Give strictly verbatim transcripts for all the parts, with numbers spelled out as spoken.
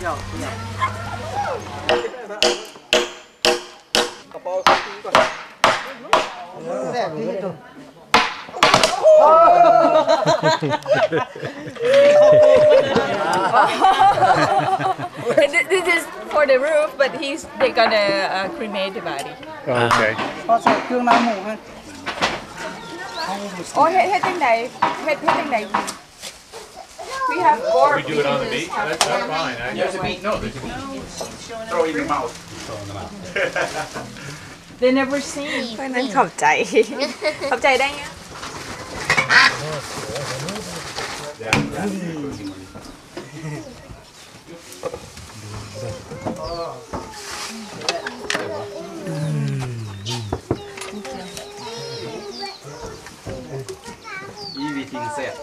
หยอกหยอกกระเป๋าสักทีก่อนแรกที่ตัว This is for the roof, but he's they're gonna uh, cremate the body. Okay. พอใส่เครื่องน้ำหมูให้โอ้เฮ็ดเฮ็ดจังไดเฮ็ดเฮ็ดจังได We have four. We do it on the beach. That's, that's fine. I There's a beat. No, there's a beat. Throw it in your mouth. Throw in the mouth. They never seen. เพราะนั้นขอบใจขอบใจได้ไง Everything set.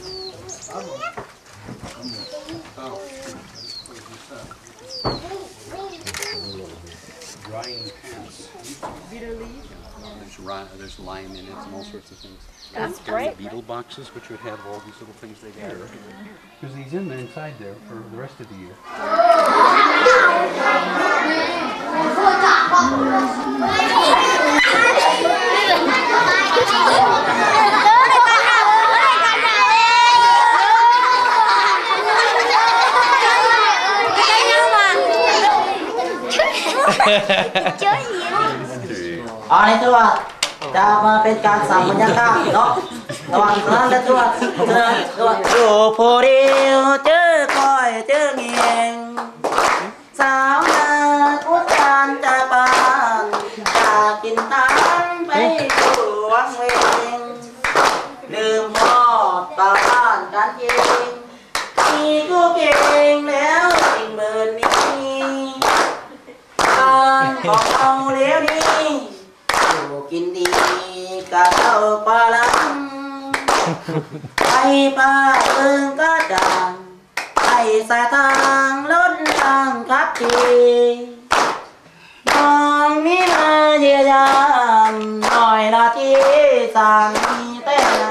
Drying pants. Bitter leaf. There's rye, there's lime in it and all sorts of things. That's There's great. the beetle boxes, which would have all these little things they gather. Because he's in there inside there for the rest of the year. Ở đây tôi à, ta bên cạnh sắm một nhà khác, đó, đó, đó là tôi, tôi, tôi phô điêu chớ coi chớ nghiêng, sao na cút tan cha ban, cha kinh tan bay cuồng nguyên,ลืมพ่อตาบ้านการยิงมีกูเก่งแล้วสิ่งเหมือนนี้การบอกเอาเลี้ยวนี้อยู่กินดีกับเจ้าปลาลังไปป้าเอิงก็ดังไปสายทางรถทางขับทีมองมีมาเยียวยาหน่อยนาทีสั่งมีแต่ละ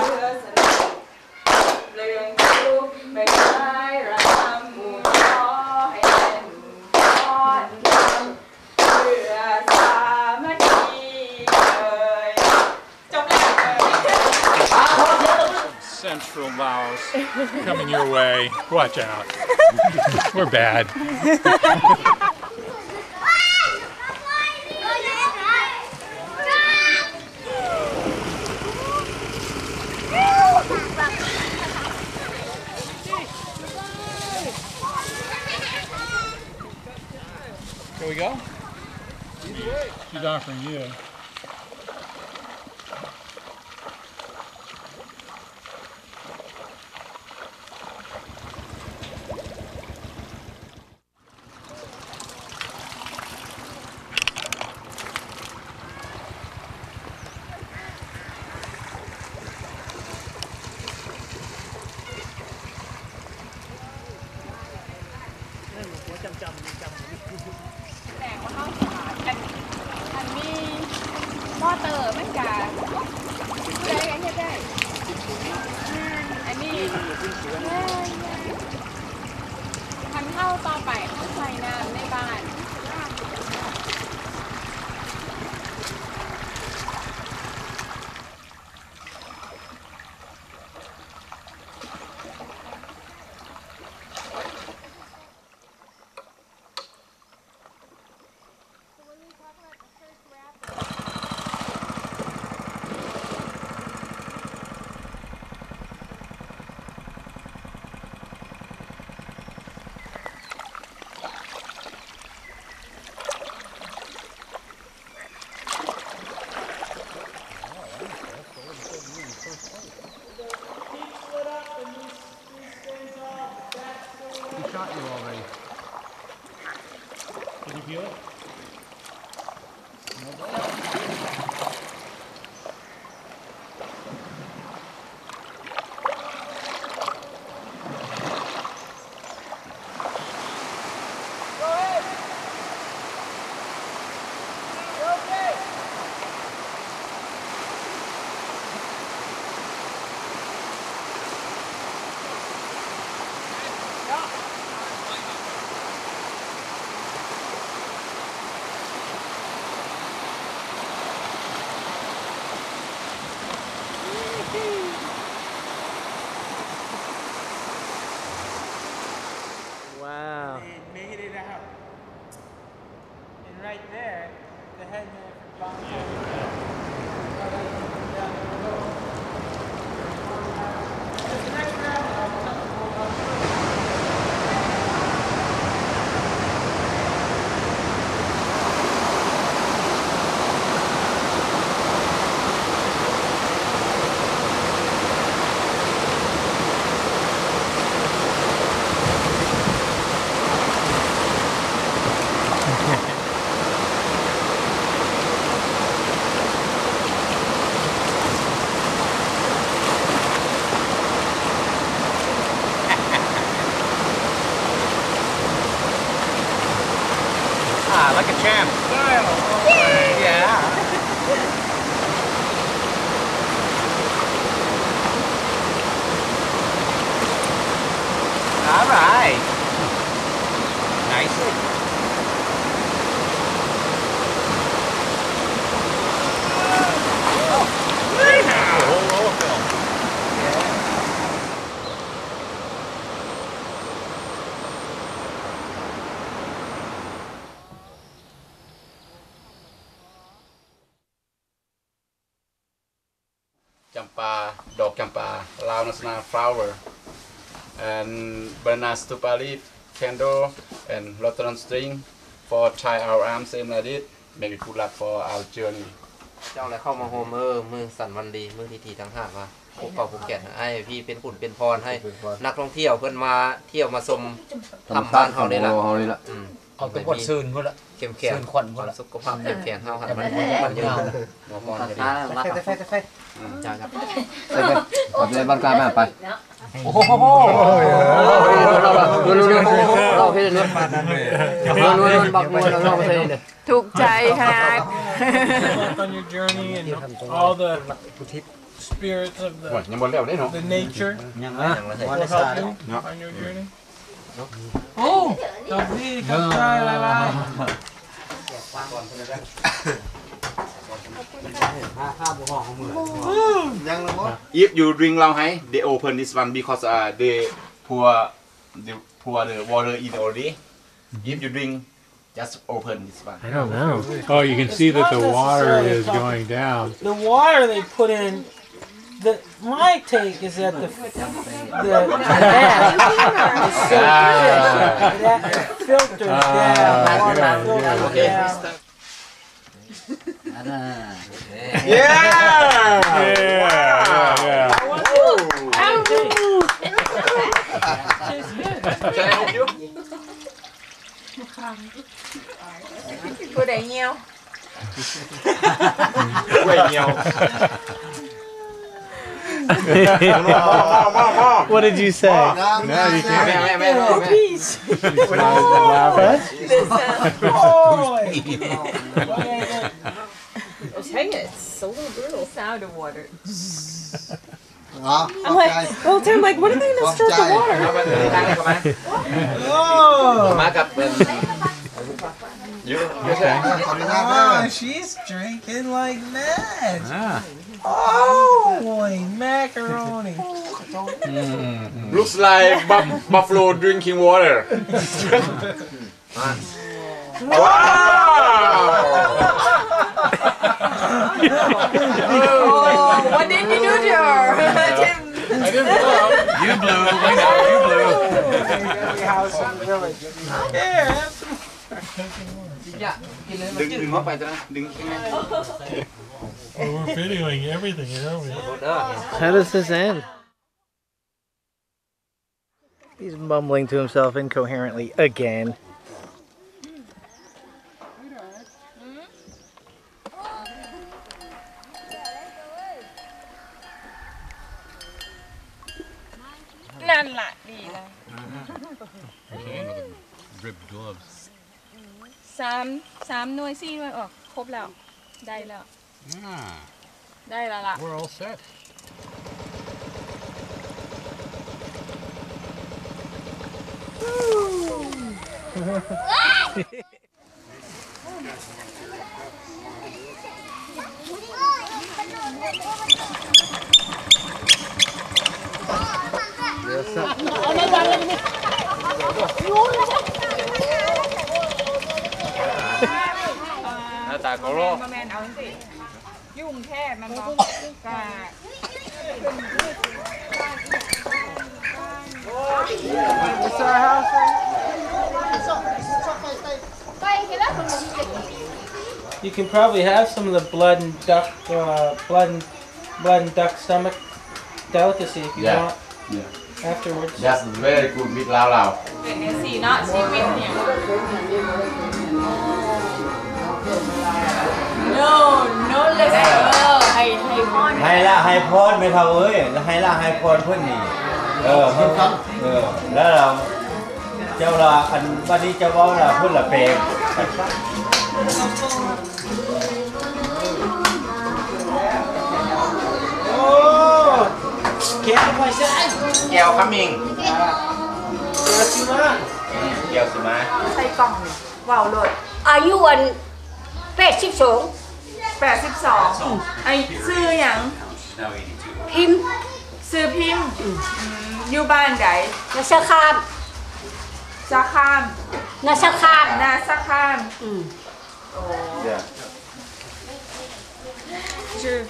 Central Laos coming your way. Watch out. We're bad. Can we go? She's offering you. Shot you already. Did you feel it? like a champ. Yeah. All right. Nicely. Yeah. จำปาดอกจำปา Lao national flower and banana stupa leaf candle and lantern string for tie our arms in it make it good luck for our journey เจ้าอะไรเข้ามาโฮมเออมือสั่นวันดีมือทีทีทั้งห้ามาพวกเป่าภูเก็ตไอ้พี่เป็นขุนเป็นพรให้นักท่องเที่ยวเพื่อนมาเที่ยวมาชมทำบ้านเขาเนี่ยละเอาเป็นคนซื่นก็ละเข้มแข็งสุขภาพเข้มแข็งเขาหันมันมันยืนหมอมอนจะดีไฟไฟไฟจ้าครับไปเลยบ้านกลางแม่ไปโอ้โหเราเราเราเราพี่จะนวดนวดนวดบักนวดเราเราไม่ใช่เนี่ยถูกใจขนาด on your journey and all the spirits of the the nature will help you on your journey. Oh, don't be come try la la. If you drink lao hai, they open this one because uh, they pour the pour the water in already. If you drink, just open this one. I don't know. Oh, you can see that the water is going down. The water they put in. The, my take is that the the dam is so good that filters down water filters down. Yeah! Yeah! Yeah! Can I help you? Cô đẩy nhiều. Quay nhiều. What did you say? No, you can't. Peace. I tell you, it's so brutal sound of water. I'm like, well, I'm like, what are they gonna stir the water? Oh, she's drinking like mad. Ah. Oh boy, macaroni. Mm. Looks like bu buffalo drinking water. Wow! Oh, what did you do to her? I didn't blow. You blew. We know you blew. Every house in the village. Yeah, have some. Đừng đừng ngó phải ra, đừng. Well, we're videoing everything, aren't we? How does this end? He's mumbling to himself incoherently again. Ribbed gloves. สามสามหน่วยสี่หน่วยออกครบแล้วได้แล้ว Ah, ได้แล้วล่ะ we're all set. Nó ta có lô. แมนเอาสิยุ่งแค่มันบอกกา It's our house. You can probably have some of the blood and duck, uh, blood and blood and duck stomach delicacy if you Yeah. want. Yeah. Afterwards. That's very good with Lao Lao. สีเนาะชีวิตเนี่ย no no less ให้ให้พรให้ละให้พรไม่เท่าเอ้ยให้ละให้พรเพื่อนนี่เออมันครับเออแล้วเราเจ้าละอันวันนี้เจ้าว่าละเพื่อนละเปรม Kéo ngoài sẽ Keo coming. kéo chứ mà Keoสิมาใส่กล่องนี่ว่าวโหลดอายุวันแปดสิบสองแปดสิบสองไอ้ซื้อหยังพิมพ์ซื้อพิมพ์อยู่บ้านใดนาสคามสาขามนาสคามนาสาขามอืมชื่อ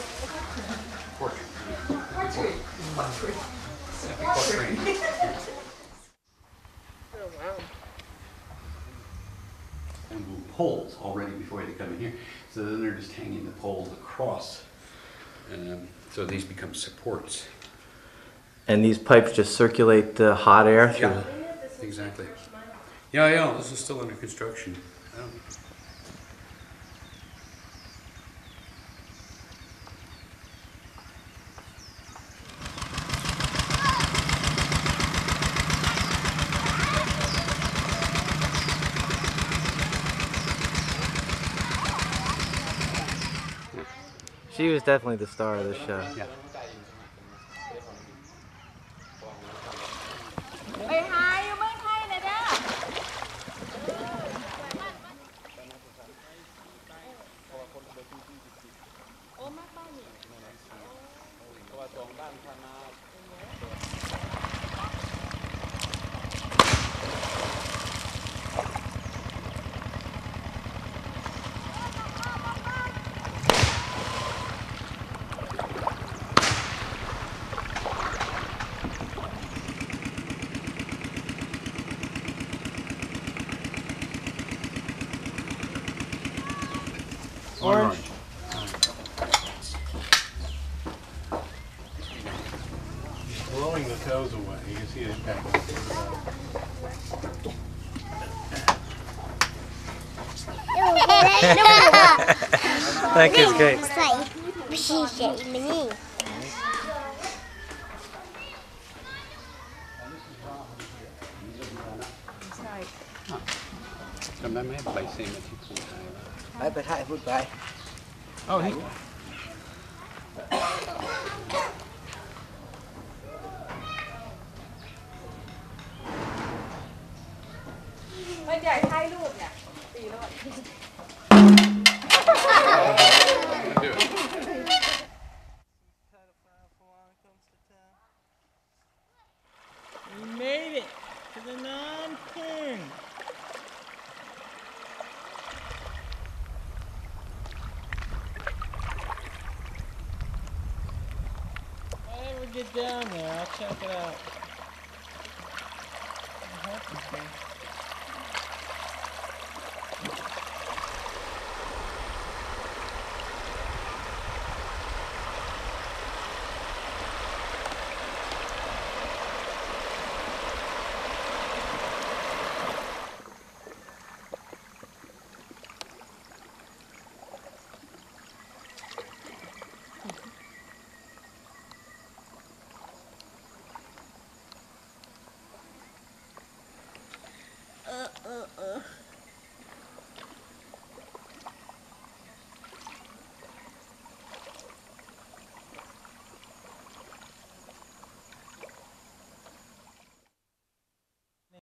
bamboo poles already before they come in here. So then they're just hanging the poles across. Um, so these become supports. And these pipes just circulate the hot air through. Yeah, exactly. Yeah, yeah, this is still under construction. Oh. She was definitely the star of this show. Yeah. ไปหาอยู่เมืองไทยนะเด้อ Orange. Blowing the toes away. You can see the impact. That kid's great. ใส่พี่ใส่มันนี่จำได้ไหมใบเซมที่พูดไทยไปไปถ่ายพูดไป Oh, he. ไม่ใหญ่ถ่ายรูปเนี่ยตีรถ We made it to the Nam Taan. If I ever get down there, I'll check it out.